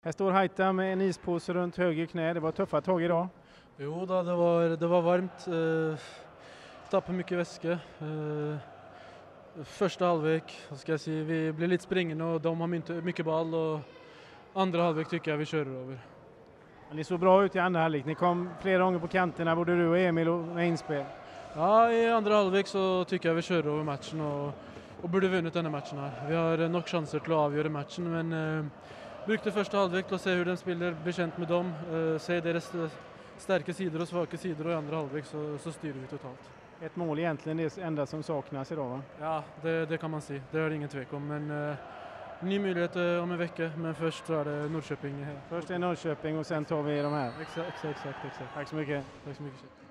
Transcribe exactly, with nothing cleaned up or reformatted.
Här står Haita med en ispåse runt höger knä. Det var tuffa tag idag. Jo då, det var, det var varmt. Eh, tappade mycket väska. Eh, första halvlek, vad ska jag säga, vi blev lite springande och de har mycket, mycket boll. Och andra halvlek tycker jag vi kör över. Ni såg bra ut i andra halvlek. Ni kom flera gånger på kanterna, både du och Emil, och med inspel. Ja, i andra halvlek så tycker jag vi kör över matchen och, och borde vunnit den här matchen här. Vi har nog chanser till att avgöra matchen, men eh, brukte första halvlek till att se hur de spelar, bli känt med dem, eh, se deras starka sidor och svaga sidor, och i andra halvlek så, så styr vi totalt. Ett mål egentligen det enda som saknas idag, va? Ja, det, det kan man se. Det är det ingen tvek om, men eh, ny möjlighet eh, om en vecka, men först så är det Norrköping. Först är Norrköping och sen tar vi de här. Exakt, exakt, exakt. Tack så mycket. Tack så mycket.